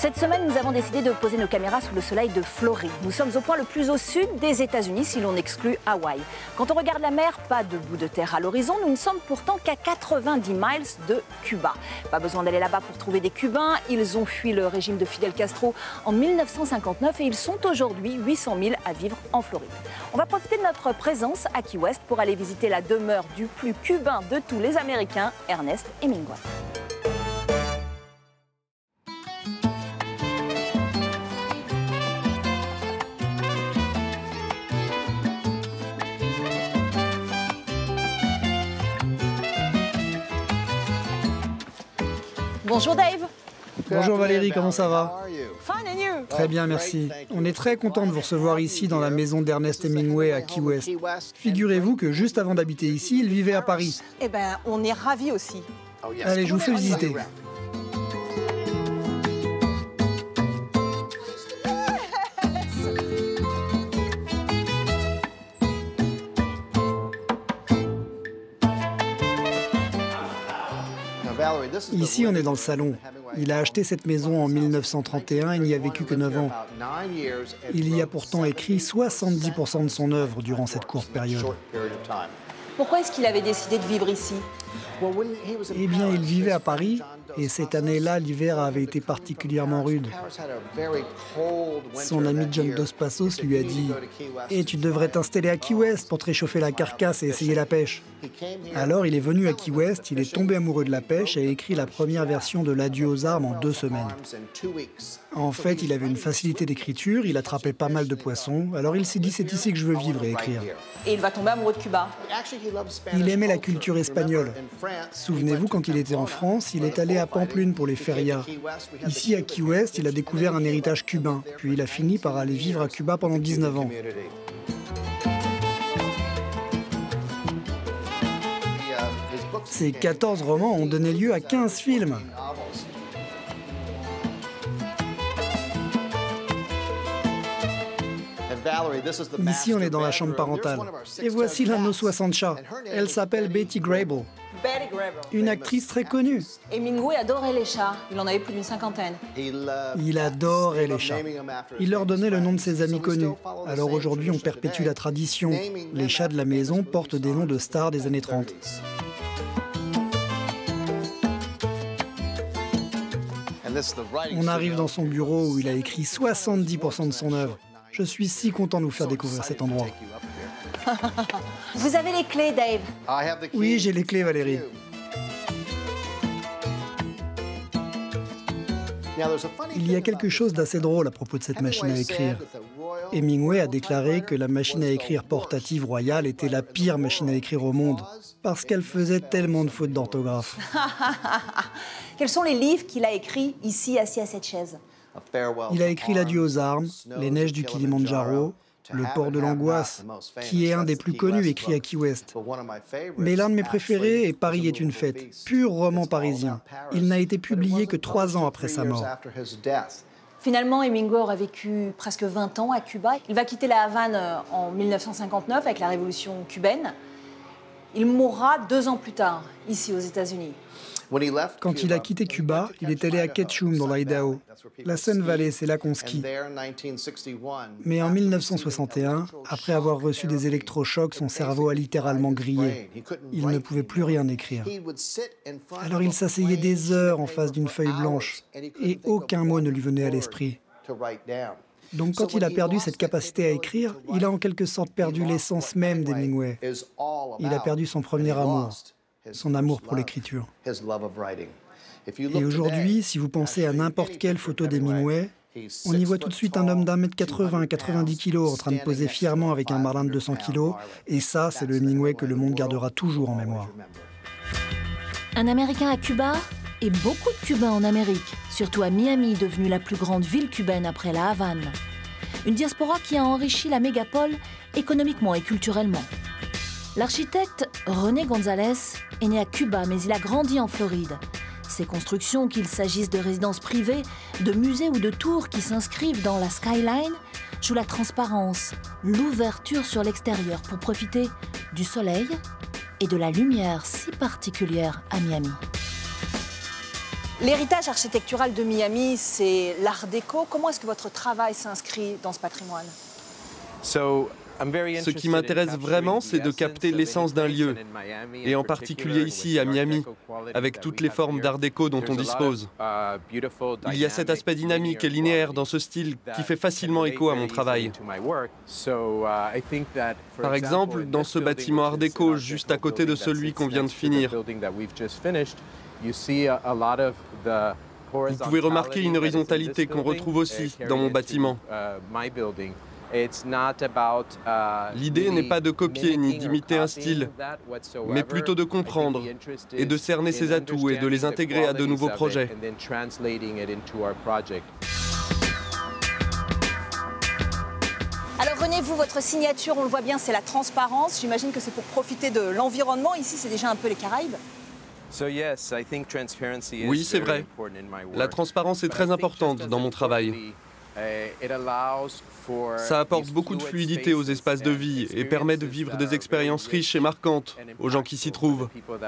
Cette semaine, nous avons décidé de poser nos caméras sous le soleil de Floride. Nous sommes au point le plus au sud des États-Unis, si l'on exclut Hawaï. Quand on regarde la mer, pas de bout de terre à l'horizon, nous ne sommes pourtant qu'à 90 miles de Cuba. Pas besoin d'aller là-bas pour trouver des Cubains. Ils ont fui le régime de Fidel Castro en 1959 et ils sont aujourd'hui 800 000 à vivre en Floride. On va profiter de notre présence à Key West pour aller visiter la demeure du plus cubain de tous les Américains, Ernest Hemingway. Bonjour Dave. Bonjour Valérie, comment ça va? Très bien, merci. On est très content de vous recevoir ici dans la maison d'Ernest Hemingway à Key West. Figurez-vous que juste avant d'habiter ici, il vivait à Paris. Eh ben, on est ravis aussi. Allez, je vous fais visiter. Ici, on est dans le salon. Il a acheté cette maison en 1931 et n'y a vécu que 9 ans. Il y a pourtant écrit 70% de son œuvre durant cette courte période. Pourquoi est-ce qu'il avait décidé de vivre ici? Eh bien, il vivait à Paris et cette année-là, l'hiver avait été particulièrement rude. Son ami John Dos Passos lui a dit « Eh, tu devrais t'installer à Key West pour te réchauffer la carcasse et essayer la pêche. » Alors, il est venu à Key West, il est tombé amoureux de la pêche et a écrit la première version de l'Adieu aux armes en 2 semaines. En fait, il avait une facilité d'écriture, il attrapait pas mal de poissons, alors il s'est dit « C'est ici que je veux vivre et écrire. » Et il va tomber amoureux de Cuba. Il aimait la culture espagnole. Souvenez-vous, quand il était en France, il est allé à Pamplune pour les férias. Ici, à Key West, il a découvert un héritage cubain, puis il a fini par aller vivre à Cuba pendant 19 ans. Ses 14 romans ont donné lieu à 15 films. Ici, on est dans la chambre parentale. Et voici l'un de nos 60 chats. Elle s'appelle Betty Grable, une actrice très connue. Hemingway adorait les chats. Il en avait plus d'une 50aine. Il adorait les chats. Il leur donnait le nom de ses amis connus. Alors aujourd'hui, on perpétue la tradition. Les chats de la maison portent des noms de stars des années 30. On arrive dans son bureau où il a écrit 70% de son œuvre. Je suis si content de vous faire découvrir cet endroit. Vous avez les clés, Dave? Oui, j'ai les clés, Valérie. Il y a quelque chose d'assez drôle à propos de cette machine à écrire. Hemingway a déclaré que la machine à écrire portative royale était la pire machine à écrire au monde, parce qu'elle faisait tellement de fautes d'orthographe. Quels sont les livres qu'il a écrits ici, assis à cette chaise? Il a écrit l'Adieu aux armes, Les neiges du Kilimandjaro, Le port de l'angoisse, qui est un des plus connus écrits à Key West. Mais l'un de mes préférés est Paris est une fête, pur roman parisien. Il n'a été publié que 3 ans après sa mort. Finalement, Hemingway aura vécu presque 20 ans à Cuba. Il va quitter la Havane en 1959 avec la révolution cubaine. Il mourra 2 ans plus tard, ici aux États-Unis. Quand il a quitté Cuba, il est allé à Ketchum, dans l'Idaho. La Sun Valley, c'est là qu'on skie. Mais en 1961, après avoir reçu des électrochocs, son cerveau a littéralement grillé. Il ne pouvait plus rien écrire. Alors il s'asseyait des heures en face d'une feuille blanche, et aucun mot ne lui venait à l'esprit. Donc quand il a perdu cette capacité à écrire, il a en quelque sorte perdu l'essence même d'Hemingway. Il a perdu son premier amour. Son amour pour l'écriture. Et aujourd'hui, si vous pensez à n'importe quelle photo d'Hemingway, on y voit tout de suite un homme d'1m80, 90 kg en train de poser fièrement avec un marlin de 200 kg. Et ça, c'est le Hemingway que le monde gardera toujours en mémoire. Un Américain à Cuba et beaucoup de Cubains en Amérique, surtout à Miami, devenue la plus grande ville cubaine après la Havane. Une diaspora qui a enrichi la mégapole économiquement et culturellement. L'architecte René González est né à Cuba, mais il a grandi en Floride. Ses constructions, qu'il s'agisse de résidences privées, de musées ou de tours qui s'inscrivent dans la skyline, jouent la transparence, l'ouverture sur l'extérieur pour profiter du soleil et de la lumière si particulière à Miami. L'héritage architectural de Miami, c'est l'art déco. Comment est-ce que votre travail s'inscrit dans ce patrimoine? Ce qui m'intéresse vraiment, c'est de capter l'essence d'un lieu, et en particulier ici, à Miami, avec toutes les formes d'art déco dont on dispose. Il y a cet aspect dynamique et linéaire dans ce style qui fait facilement écho à mon travail. Par exemple, dans ce bâtiment art déco, juste à côté de celui qu'on vient de finir, vous pouvez remarquer une horizontalité qu'on retrouve aussi dans mon bâtiment. L'idée n'est pas de copier ni d'imiter un style, mais plutôt de comprendre et de cerner ses atouts et de les intégrer à de nouveaux projets. Alors René, vous, votre signature, on le voit bien, c'est la transparence. J'imagine que c'est pour profiter de l'environnement. Ici, c'est déjà un peu les Caraïbes. Oui, c'est vrai. La transparence est très importante dans mon travail. Ça apporte beaucoup de fluidité aux espaces de vie et permet de vivre des expériences riches et marquantes aux gens qui s'y trouvent.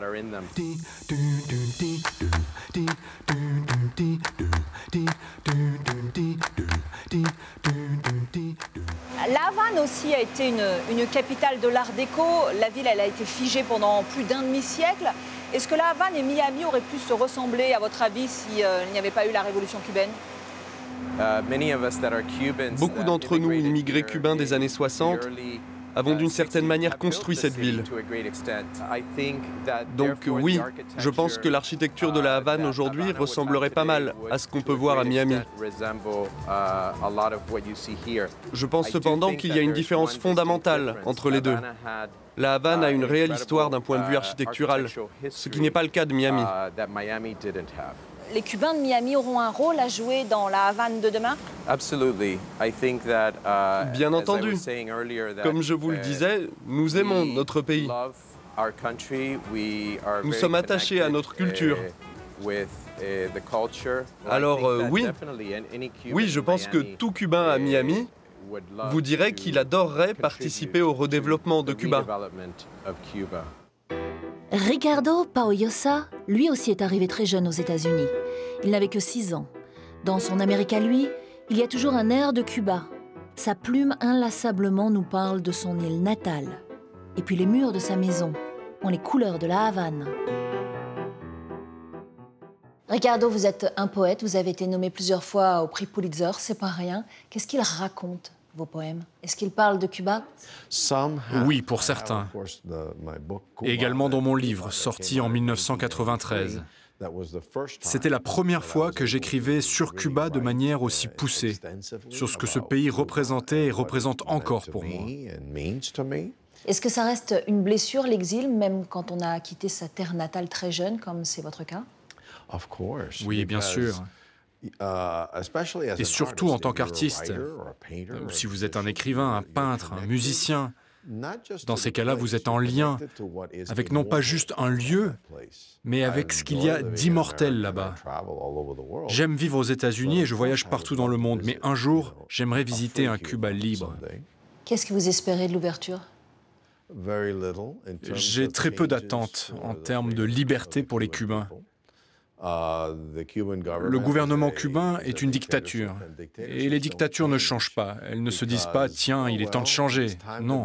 La Havane aussi a été une capitale de l'art déco. La ville, elle a été figée pendant plus d'un demi-siècle. Est-ce que la Havane et Miami auraient pu se ressembler, à votre avis, s'il n'y avait pas eu la révolution cubaine? Beaucoup d'entre nous, immigrés cubains des années 60, avons d'une certaine manière construit cette ville. Donc oui, je pense que l'architecture de la Havane aujourd'hui ressemblerait pas mal à ce qu'on peut voir à Miami. Je pense cependant qu'il y a une différence fondamentale entre les deux. La Havane a une réelle histoire d'un point de vue architectural, ce qui n'est pas le cas de Miami. Les Cubains de Miami auront un rôle à jouer dans la Havane de demain? Bien entendu. Comme je vous le disais, nous aimons notre pays. Nous sommes attachés à notre culture. Alors oui, je pense que tout Cubain à Miami vous dirait qu'il adorerait participer au redéveloppement de Cuba. Ricardo Pau-Llosa, lui aussi est arrivé très jeune aux États-Unis. Il n'avait que 6 ans. Dans son Amérique à lui, il y a toujours un air de Cuba. Sa plume inlassablement nous parle de son île natale. Et puis les murs de sa maison ont les couleurs de la Havane. Ricardo, vous êtes un poète, vous avez été nommé plusieurs fois au prix Pulitzer, c'est pas rien. Qu'est-ce qu'il raconte, vos poèmes? Est-ce qu'il parle de Cuba? Oui, pour certains. Et également dans mon livre, sorti en 1993. C'était la première fois que j'écrivais sur Cuba de manière aussi poussée, sur ce que ce pays représentait et représente encore pour moi. Est-ce que ça reste une blessure, l'exil, même quand on a quitté sa terre natale très jeune, comme c'est votre cas? Oui, bien sûr. Et surtout en tant qu'artiste, si vous êtes un écrivain, un peintre, un musicien, dans ces cas-là, vous êtes en lien avec non pas juste un lieu, mais avec ce qu'il y a d'immortel là-bas. J'aime vivre aux États-Unis et je voyage partout dans le monde, mais un jour, j'aimerais visiter un Cuba libre. Qu'est-ce que vous espérez de l'ouverture? J'ai très peu d'attentes en termes de liberté pour les Cubains. Le gouvernement cubain est une dictature. Et les dictatures ne changent pas. Elles ne se disent pas « Tiens, il est temps de changer ». Non.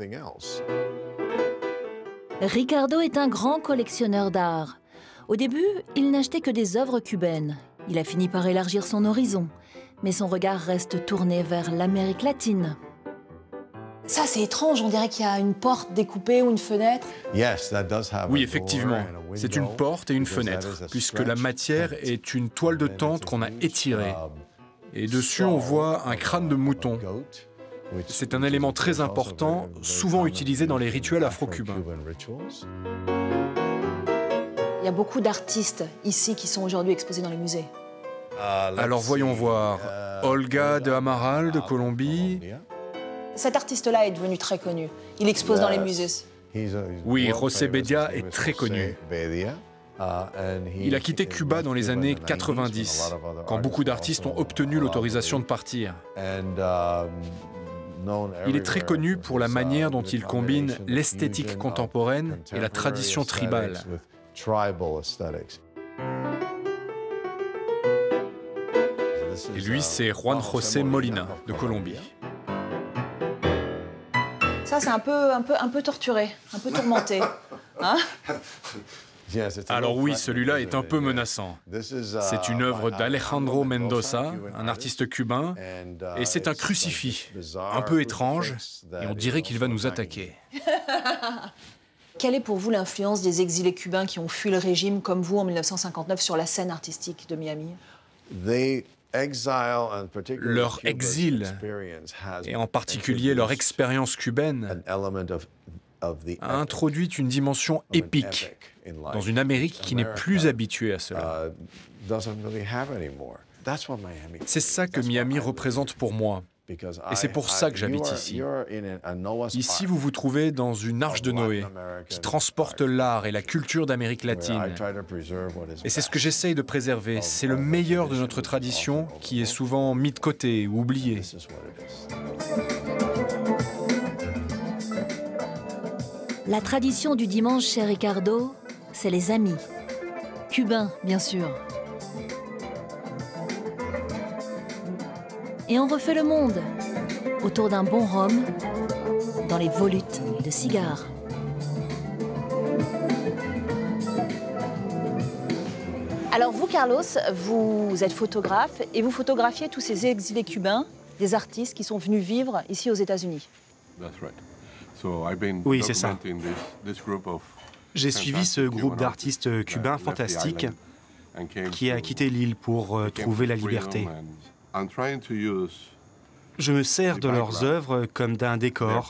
Ricardo est un grand collectionneur d'art. Au début, il n'achetait que des œuvres cubaines. Il a fini par élargir son horizon. Mais son regard reste tourné vers l'Amérique latine. Ça, c'est étrange. On dirait qu'il y a une porte découpée ou une fenêtre. Oui, effectivement. C'est une porte et une fenêtre, puisque la matière est une toile de tente qu'on a étirée. Et dessus, on voit un crâne de mouton. C'est un élément très important, souvent utilisé dans les rituels afro-cubains. Il y a beaucoup d'artistes ici qui sont aujourd'hui exposés dans les musées. Alors voyons voir. Olga de Amaral de Colombie. Cet artiste-là est devenu très connu. Il expose dans les musées. Oui, José Bedia est très connu. Il a quitté Cuba dans les années 90, quand beaucoup d'artistes ont obtenu l'autorisation de partir. Il est très connu pour la manière dont il combine l'esthétique contemporaine et la tradition tribale. Et lui, c'est Juan José Molina, de Colombie. Ça, c'est un peu torturé, un peu tourmenté. Hein? Alors oui, celui-là est un peu menaçant. C'est une œuvre d'Alejandro Mendoza, un artiste cubain, et c'est un crucifix, un peu étrange, et on dirait qu'il va nous attaquer. Quelle est pour vous l'influence des exilés cubains qui ont fui le régime, comme vous, en 1959, sur la scène artistique de Miami? Leur exil, et en particulier leur expérience cubaine, a introduit une dimension épique dans une Amérique qui n'est plus habituée à cela. C'est ça que Miami représente pour moi. Et c'est pour ça que j'habite ici. Ici, vous vous trouvez dans une arche de Noé qui transporte l'art et la culture d'Amérique latine. Et c'est ce que j'essaye de préserver. C'est le meilleur de notre tradition qui est souvent mis de côté ou oublié. La tradition du dimanche chez Ricardo, c'est les amis. Cubains, bien sûr. Et on refait le monde autour d'un bon rhum, dans les volutes de cigares. Alors vous, Carlos, vous êtes photographe et vous photographiez tous ces exilés cubains, des artistes qui sont venus vivre ici aux États-Unis. Oui, c'est ça. J'ai suivi ce groupe d'artistes cubains fantastiques qui a quitté l'île pour trouver la liberté. Je me sers de leurs œuvres comme d'un décor.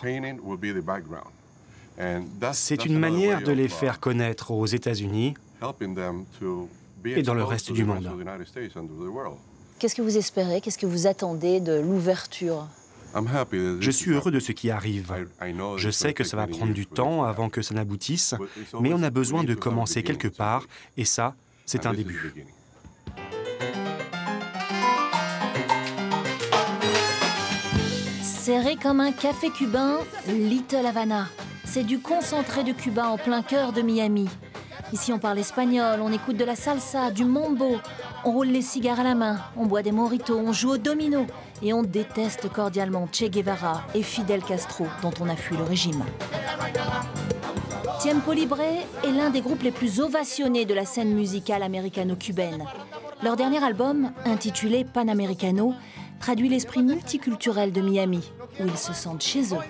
C'est une manière de les faire connaître aux États-Unis et dans le reste du monde. Qu'est-ce que vous espérez, qu'est-ce que vous attendez de l'ouverture? Je suis heureux de ce qui arrive. Je sais que ça va prendre du temps avant que ça n'aboutisse, mais on a besoin de commencer quelque part, et ça, c'est un début. Serré comme un café cubain, Little Havana. C'est du concentré de Cuba en plein cœur de Miami. Ici, on parle espagnol, on écoute de la salsa, du mambo, on roule les cigares à la main, on boit des mojitos, on joue au domino et on déteste cordialement Che Guevara et Fidel Castro, dont on a fui le régime. Tiempo Libre est l'un des groupes les plus ovationnés de la scène musicale américano-cubaine. Leur dernier album, intitulé Panamericano, traduit l'esprit multiculturel de Miami, où ils se sentent chez eux.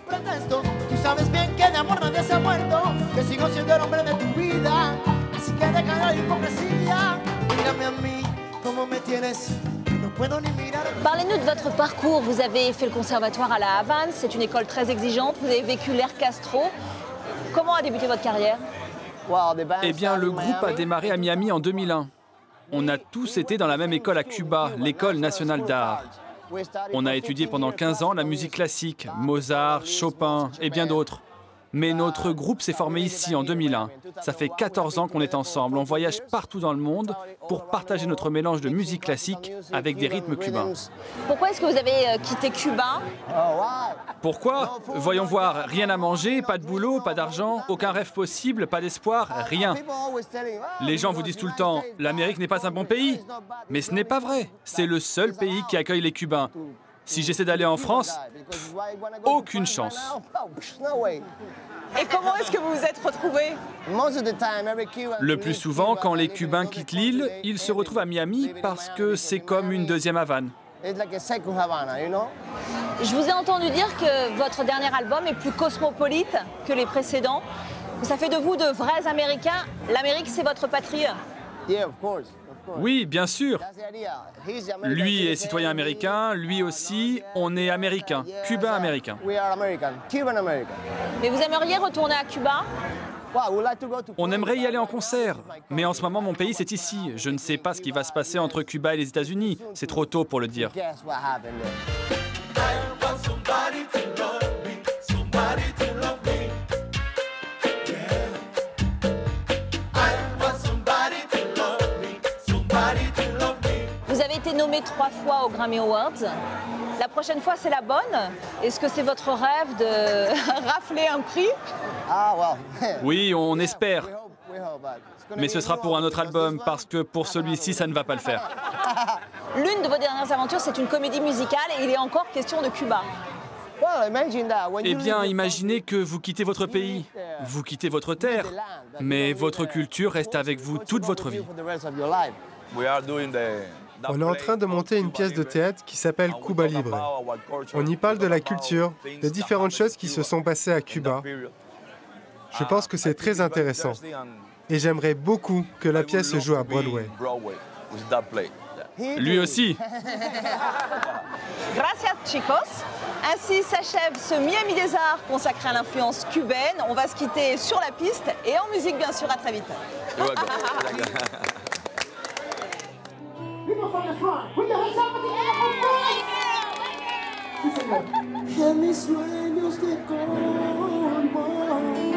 Parlez-nous de votre parcours. Vous avez fait le conservatoire à la Havane, c'est une école très exigeante, vous avez vécu l'ère Castro. Comment a débuté votre carrière? Eh bien, le groupe a démarré à Miami en 2001. On a tous été dans la même école à Cuba, l'École nationale d'art. On a étudié pendant 15 ans la musique classique, Mozart, Chopin et bien d'autres. Mais notre groupe s'est formé ici en 2001. Ça fait 14 ans qu'on est ensemble. On voyage partout dans le monde pour partager notre mélange de musique classique avec des rythmes cubains. Pourquoi est-ce que vous avez quitté Cuba? Pourquoi? Voyons voir. Rien à manger, pas de boulot, pas d'argent, aucun rêve possible, pas d'espoir, rien. Les gens vous disent tout le temps, l'Amérique n'est pas un bon pays. Mais ce n'est pas vrai. C'est le seul pays qui accueille les Cubains. Si j'essaie d'aller en France, aucune chance. Et comment est-ce que vous vous êtes retrouvés? Le plus souvent, quand les Cubains quittent l'île, ils se retrouvent à Miami parce que c'est comme une deuxième Havane. Je vous ai entendu dire que votre dernier album est plus cosmopolite que les précédents. Ça fait de vous de vrais Américains. L'Amérique, c'est votre patrie. Oui, bien sûr. Lui est citoyen américain, lui aussi, on est américain, cubain-américain. Mais vous aimeriez retourner à Cuba? On aimerait y aller en concert, mais en ce moment, mon pays, c'est ici. Je ne sais pas ce qui va se passer entre Cuba et les États-Unis. C'est trop tôt pour le dire. Vous avez été nommé 3 fois aux Grammy Awards. La prochaine fois, c'est la bonne. Est-ce que c'est votre rêve de rafler un prix? Oui, on espère. Mais ce sera pour un autre album, parce que pour celui-ci, ça ne va pas le faire. L'une de vos dernières aventures, c'est une comédie musicale et il est encore question de Cuba. Eh bien, imaginez que vous quittez votre pays, vous quittez votre terre, mais votre culture reste avec vous toute votre vie. On est en train de monter une pièce de théâtre qui s'appelle Cuba Libre. On y parle de la culture, des différentes choses qui se sont passées à Cuba. Je pense que c'est très intéressant. Et j'aimerais beaucoup que la pièce se joue à Broadway. Lui aussi. Gracias, chicos. Ainsi s'achève ce Miami des Arts consacré à l'influence cubaine. On va se quitter sur la piste et en musique, bien sûr. À très vite. De mis sueños de corvo.